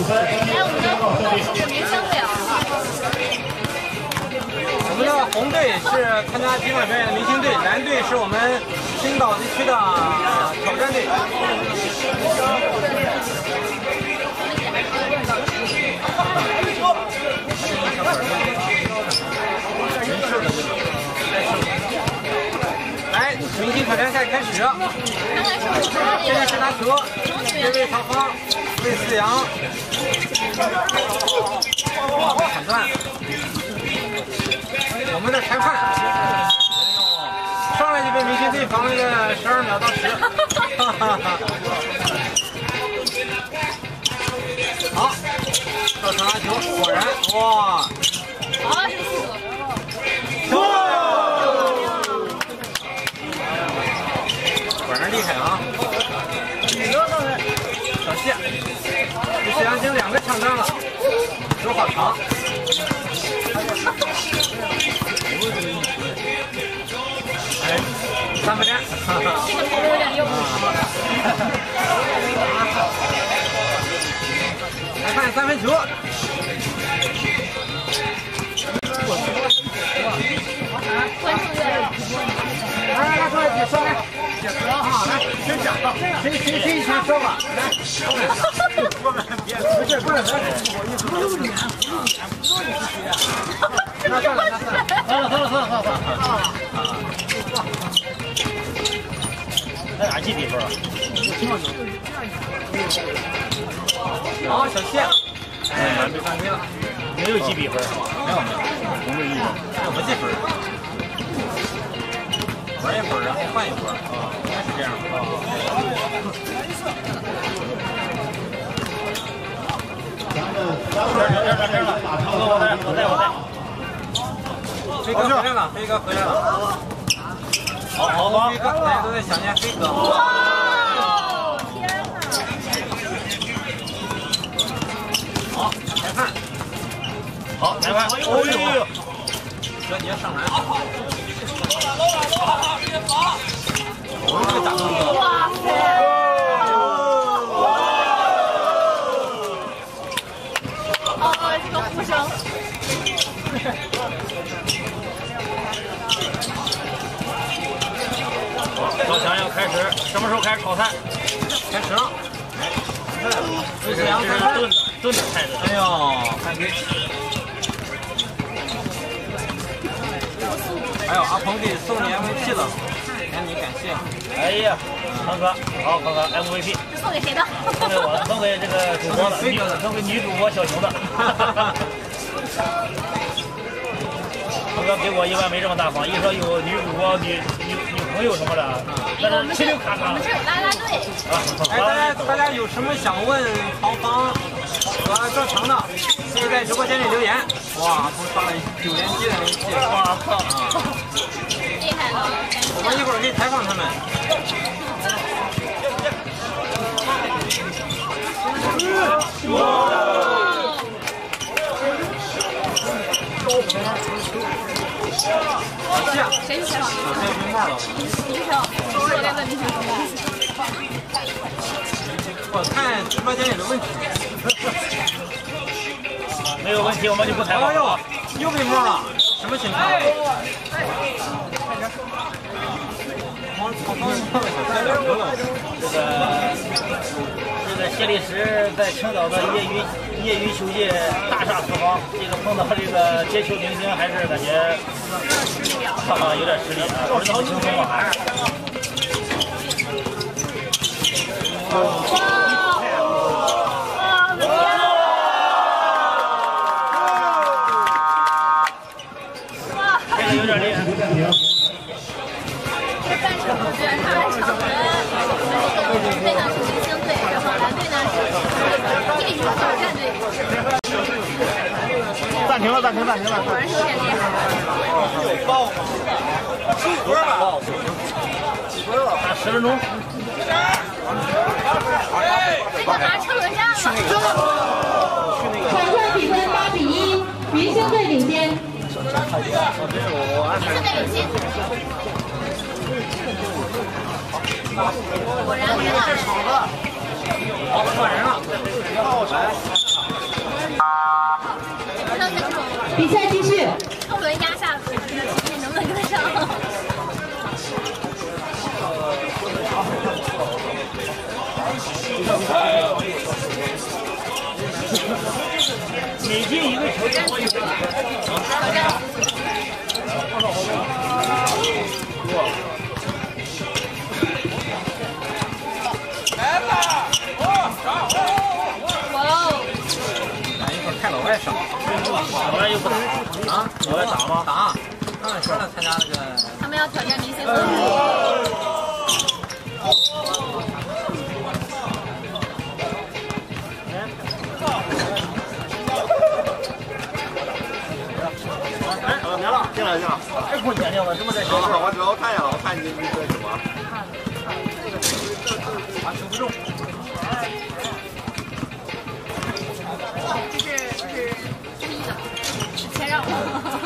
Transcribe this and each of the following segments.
我们的红队是参加今晚表演的明星队，蓝队是我们青岛地区的挑战队。来，明星挑战赛开始。现在是拿球，对位曹芳，魏思阳，砍断。我们的裁判，上来就被明星队防了个12秒到10。好，到场拿球，果然，哇！果然厉害啊！小谢，李思阳已经2个抢断了，手好长。哎，3分战，来看3分球。来，说来解说来，解说哈，来，先讲吧，谁先说吧，来，过来，别，不是过来，不好意思，不露脸，那算了， 那哪记比分啊？ 好，小谢，哎，被犯规了， 没有记比分是吧？ 没有，没有意见，这不记分。玩一会儿，然后换一会儿啊，应该是这样啊。飞哥回来了，飞哥回来了。好，飞哥，大家都在想念飞哥。哇！天哪！好，裁判。 好，裁判。哦呦， 折叠上篮。我们这个打动了。哇塞！哦，这个呼声。 老强要开始，什么时候开始炒菜？ 开始了。 这是炖的菜的。 哎呦，犯规！还有阿鹏给送你 MVP 了，赶紧感谢。 哎呀，康哥，好，康哥 MVP。 这送给谁的？ 送给我，送给这个主播的，送给女主播小熊的。康哥给我一般没这么大方，一说有女主播、女朋友什么的，那是嘁溜咔嚓。 我们是啦啦队。 哎，大家有什么想问曹芳和赵强的，可以在直播间里留言。哇，他们刷了9连击的MVP，哇靠！ 厉害了！ 我们一会儿可以采访他们。 谁去采访？ 我先没帽了。 你是我在问你什么？ 我看直播间里的问题。 没有问题，我们就不采访。 哎呦，又被帽了，什么情况？ 这个谢律师在青岛的业余球界大杀四方，这个碰到这个接球明星还是感觉有点实力啊，不是那么轻松啊。这个有点厉害。 这半场是上半场的红队呢是明星队，然后蓝队呢是业余挑战队。 暂停了。 果然是有点厉害。 有爆吗？出锅了！ 打10分钟。 这个拿车轮战了。 场上比分8比1，明星队领先。 明星队领先。果然很好。 好，换人了。 比赛继续。 后轮压下去，你能不能跟得上？ 每进一个球就好几分。 看老外上， 老外又不打啊？老外打吗？ 打。刚才说了参加那个。 他们要挑战明星队。 来了，进来。太空年龄了，这么在小事。 我知道，我看一下，我看你这什么。 啊，球不中。 这是故意的，是谦让我。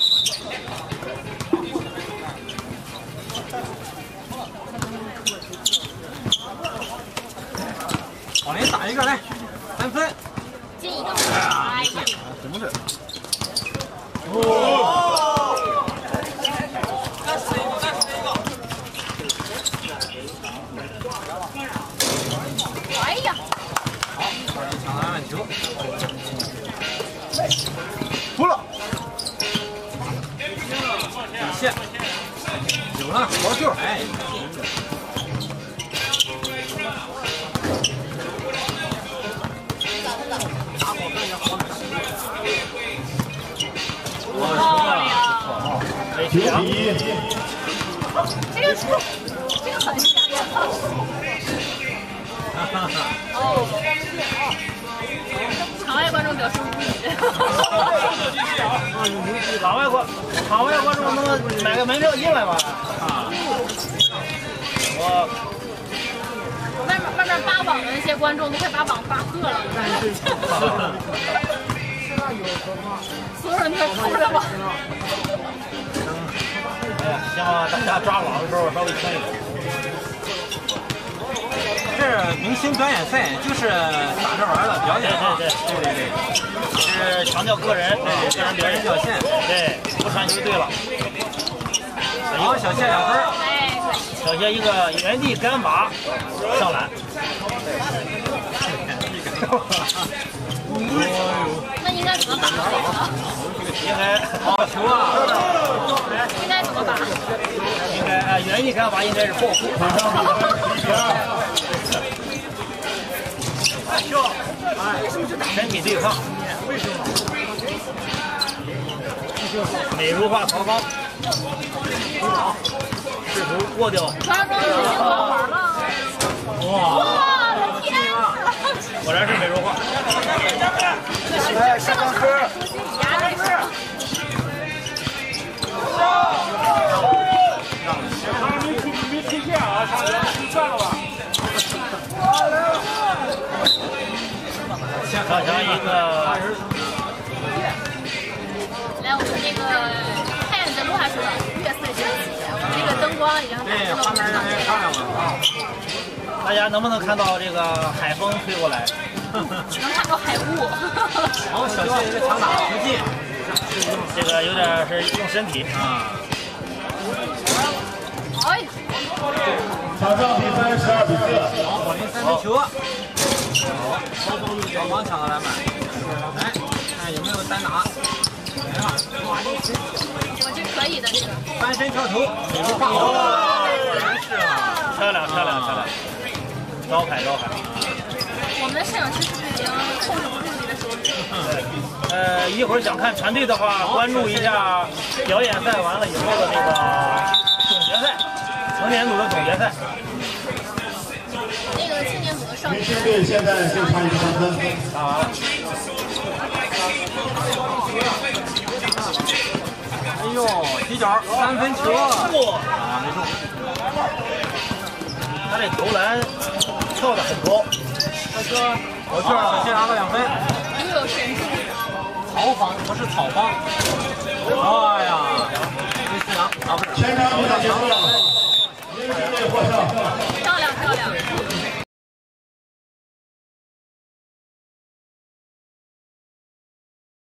往里打一个来，3分。 进一个。哎呀， 怎么的？ 哎呀！ 好，抢篮板球， 出了， 底线，有了，好球，哎。 9比1。 这个很吓人。哦。场外观众表示无语。 场外观众能买个门票进来吗？ 外面扒网的那些观众都快把网扒破了。所有人都在哭着吧。 希望大家抓网的时候稍微轻一点。 这明星表演赛就是打着玩的表演啊！对， 是强调个人，个人表演表现。 对，不传球对了。 好，小谢2分。 哎， 小谢一个原地干拔上篮。 那应该怎么打这个？ 应该好球啊！ 应该怎么打？ 应该原地干拔应该是报复。身体对抗。为什么？美如画曹芳，试图过掉。 传中已经好玩了。我的天啊！ 果然是美如画。 哎，上个科。 没听见啊，上来吃饭了吧？ 好像一个。 来，我们那个太阳节目还说月色升起，我们这个灯光已经对，画面越来越漂亮了啊！ 大家能不能看到这个海风吹过来？ 能看到海雾。 好，小谢一个强打不进， 这个有点是用身体啊。 哎， 场上比分12比4。 好，保林3分球。好，老王抢到篮板，来看有没有单打。来了， 我这可以的这个。 翻身跳投，美如画。是啊， 漂亮。招牌。 我们的摄影师是不是已经控制不住自己的手指？ 一会儿想看全队的话，关注一下表演赛完了以后的那个总决赛，成年组的总决赛。 那个青年组的少年。 明星队现在就差一个3分。 打完了。 哎呦，底角3分球。 哇，没中。他这投篮跳得很高。 好球，小谢拿到2分。 又有神助。 曹芳不是草芳。哎呀，魏思阳啊，不是。 全场比赛结束。